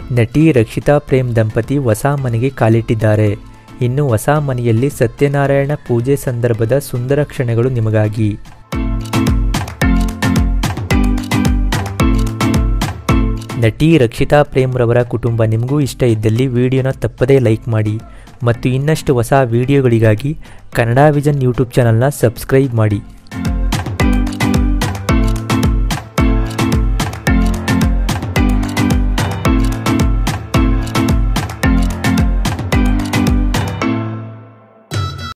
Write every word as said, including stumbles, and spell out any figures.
ನಟಿ ರಕ್ಷಿತಾ ಪ್ರೇಮ್ ದಂಪತಿ ಹೊಸ ಮನೆಗೆ ಕಾಲಿಟ್ಟಿದ್ದಾರೆ. ಇನ್ನು ಹೊಸ ಮನೆಯಲ್ಲಿ ಸತ್ಯನಾರಾಯಣ ಪೂಜೆ ಸಂದರ್ಭದ ಸುಂದರ ಕ್ಷಣಗಳು ನಿಮಗಾಗಿ. ನಟಿ ರಕ್ಷಿತಾ ಪ್ರೇಮ್ ರವರ ಕುಟುಂಬ ನಿಮಗೂ ಇಷ್ಟ ಇದ್ದಲ್ಲಿ ವಿಡಿಯೋನ ತಪ್ಪದೇ ಲೈಕ್ ಮಾಡಿ ಮತ್ತು ಇನ್ನಷ್ಟು ಹೊಸ ವಿಡಿಯೋಗಳಿಗಾಗಿ ಕನ್ನಡ ವಿಷನ್ ಯೂಟ್ಯೂಬ್ ಚಾನಲ್ನ ಸಬ್ಸ್ಕ್ರೈಬ್ ಮಾಡಿ.